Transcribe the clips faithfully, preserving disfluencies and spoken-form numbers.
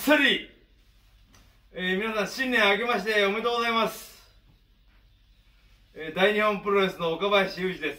さり、えー、皆さん新年明けましておめでとうございます。えー、大日本プロレスの岡林雄二です。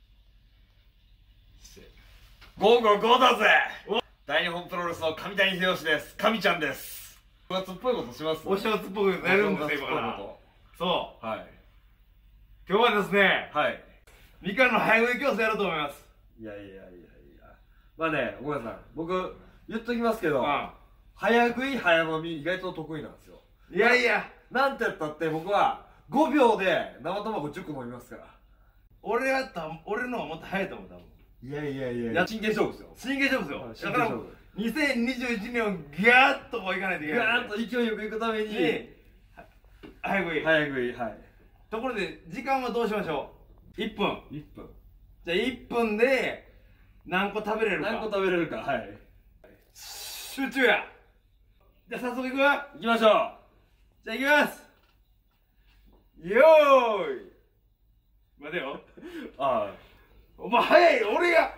ゴーゴーゴーだぜ。大日本プロレスの上谷秀吉です。上ちゃんです。お正月っぽいことします。 お正月っぽくやるんですよ、今から。そう。 はい。 今日はですね、 はい。 みかんの早食い競争やろうと思います。 いやいやいやいや。まあね、ごめんなさい。僕、言っときますけど、 うん、 早食い早飲み意外と得意なんですよ。 いやいや。 なんて言ったって僕はごびょうで生卵じゅっこ飲みますから。 俺やった、俺のはもっと早いと思う、多分。 いやいやいやいや、真剣勝負ですよ。 真剣勝負ですよ。だからにせんにじゅういちねんをギャーッとこういかないといけない。 ガーッと勢いよくいくために早食い早食い、はい。 ところで時間はどうしましょう。いっぷん。 いっぷん。 じゃあいっぷんで何個食べれるか。 何個食べれるか。はい。 集中や。じゃあ早速いくわ。 行きましょう。 じゃあいきます。よーい。待てよ。 ああ、 お前早い。俺が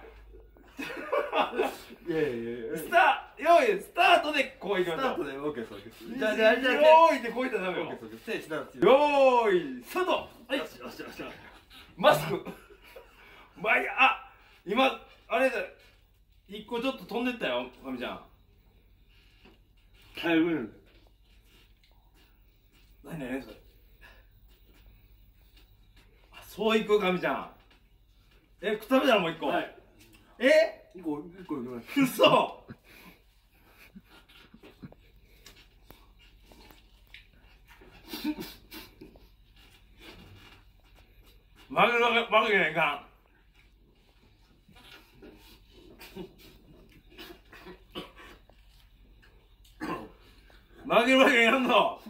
いやいやいや、 スター、よーい、スタートでこういきましょう。 スタートで OK です。 OK じゃあじゃあじゃあよーいってこういったらダメよ。 ステージなんですよ。 よーいスタート。はい、 よしよしよし。 マスクまあ、あ、今あれだ、一個ちょっと飛んでったよ、かみちゃん。 早食いなんだよ。 何何それ。そういく、かみちゃん。え、食べたらもう一個。はい。え、 一個一個いきます。 うそ。負けるわけ、負けないかん。負けるわけやんの。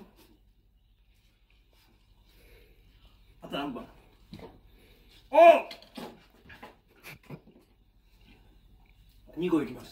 あと何本。おにこいきました。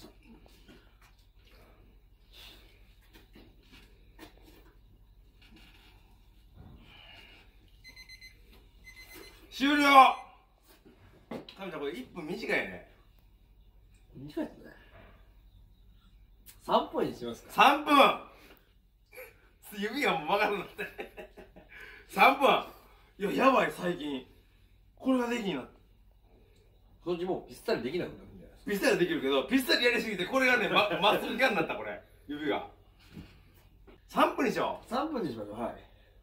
終了。かみちゃん、これいっぷん短いね。 短いですね。さんぷんにしますか。 さんぷん。指がもう曲がるんだってさんぷん。いや、やばい、最近これができんな。 そのうちもうぴったりできなくなるんじゃないですか。 ピッタリできるけど、ピッタリやりすぎてこれがね、ま、まっすぐがんなった。これ指がさんぷんにしよう。 さんぷんにしましょう。はい。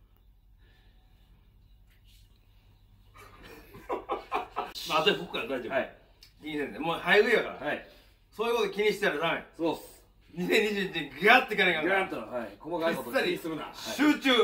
まあ、あとで僕から大丈夫。 はい。 気にせんで、もう早食いやから。 はい。 そういうこと気にしたらダメ。 そうっす。 にせんにじゅういちねんガーっていかないから。 ガーッと、はい。細かいこと気にするな。 集中。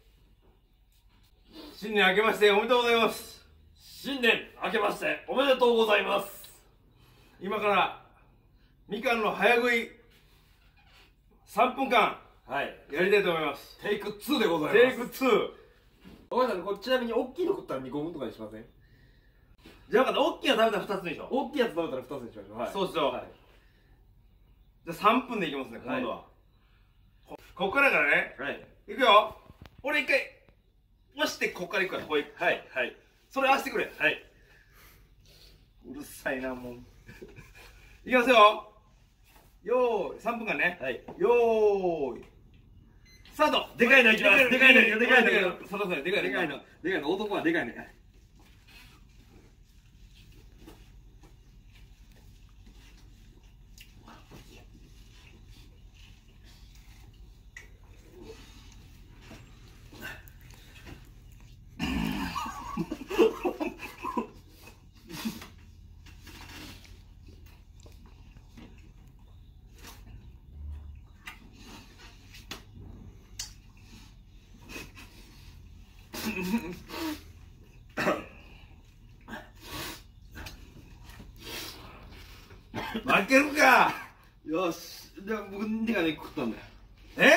新年明けましておめでとうございます。 新年明けましておめでとうございます。 今からみかんの早食いさんぷんかん、はい、やりたいと思います。 テイクツーでございます。 テイクツー。 ごめんなさい、これちなみに大きいの食ったらにこぶんとかにしません？ じゃあ分かった、大きいの食べたらふたつにしよう。 大きいやつ食べたらふたつにしましょう。はい、そうしよう。はい、じゃあさんぷんでいきますね、今度は。はい、ここからからね、はい、いくよ。俺一回押してここからいくから、こういく。はいはい、それ合わせてくれ。はい、うるさいなもういきますよ。よーい、さんぷんかんね。はい、よーいスタート。でかいのいきます。でかいの、でかいの、そろそろでかいの、でかいの、でかいの、男はでかいね。負けるか。よし、じゃあ僕にがね食ったんだよ。え？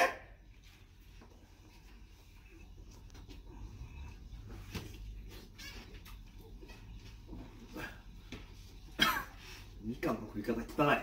みかんの食い方汚い。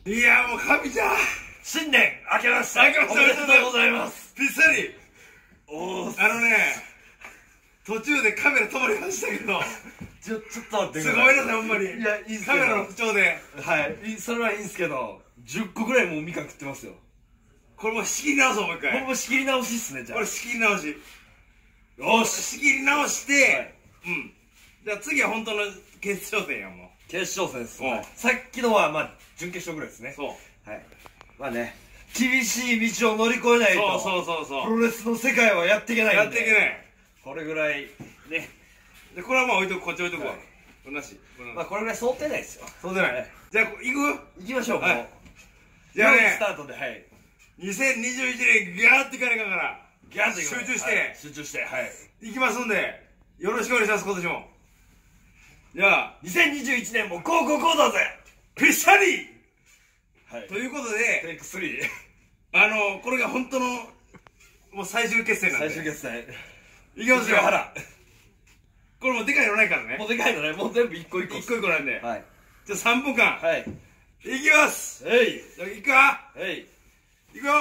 いやもう神ちゃん、 新年明けまして明けましておめでとうございます。 ぴったり。 おー、 あのね、途中でカメラ止まりましたけど、 ちょちょっと待ってすください。 ごいなさいほんまに。 いや、いいっすけど、 カメラの不調で、 はいい、それはいいんすけど、じゅっこぐらいもうみかん食ってますよ。 これもう仕切り直そうもう一回。 僕も仕切り直しっすね。じゃあこれ仕切り直し。 よし、 仕切り直して、 はい、 うん。じゃあ次は本当の決勝戦やもう。 決勝戦です。 うんさっきのはまあ準決勝ぐらいですね。 そう。 はい。まあね、厳しい道を乗り越えないと、 そうそうそうそう。 プロレスの世界はやっていけないんで。 やっていけない。 これぐらいね。 でこれはまあ置いとく、こっち置いとくわ。 はいこれなし。これまあこれぐらい想定内ですよ。 そうじゃない。 はいじゃあ行く？ 行きましょう。 はいもうじゃあねスタートで、はい。 にせんにじゅういちねんガーッていかないかんから、 ギャンと行きましょう集中してはい集中して、はい。 行きますんで、よろしくお願いします今年も。じゃあにせんにじゅういちねんもゴーゴーゴーだぜ。 ぴしゃりはい。 ということテで、 イクスリー。 あのこれが本当のもう最終決戦なんで最終決戦。 いきますよ。 原。 これもうでかいのないからね。 もうでかいのね、もう全部一個一個。 一個一個なんで、 はい。 じゃあさんぷんかんはい。 いきます。 えい。 じゃあ行くか。 えい。 いくよ。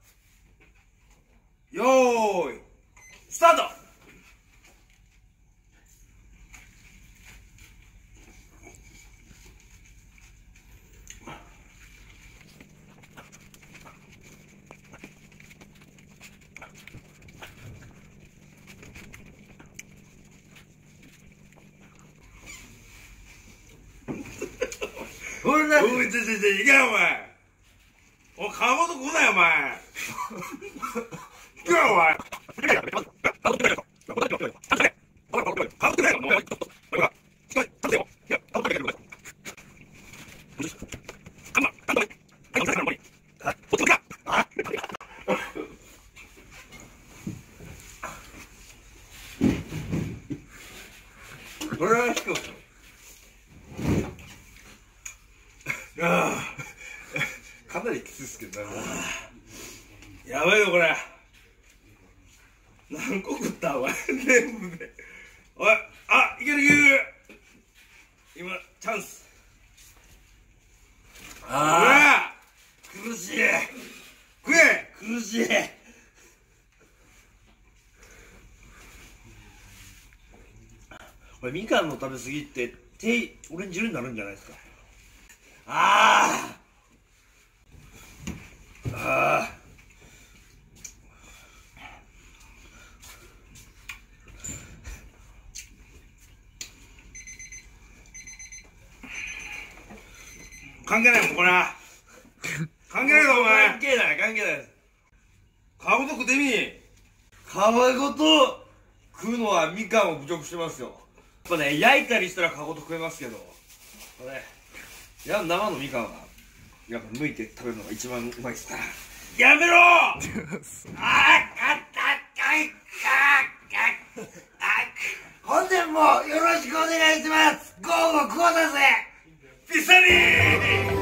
よーいスタート。 ほらな。 おい、ちょちょちょ、いけよ、お前。おい、川本来ないよ、お前。いけよ、お前。これは引く。ああ、 かなりきついですけどね。 やばいよこれ。何個食ったお前全部で。おい、あ、いけるいける。今チャンス。 ああ、苦しい。 食え。 苦しい。これみかんの食べ過ぎって手オレンジ色になるんじゃないですか。ああああ、 関係ないもんこれ。関係ないぞお前。 関係ない関係ない。 皮ごと食ってみ。 皮ごと食うのはみかんを侮辱してますよ。やっぱね、焼いたりしたら皮ごと食えますけど、これいや生のみかんはやっぱ剥いて食べるのが一番うまいですから。 やめろ。 あー、かったかいかあ本年もよろしくお願いします。ゴーゴーこうだぜ。 ピサリー。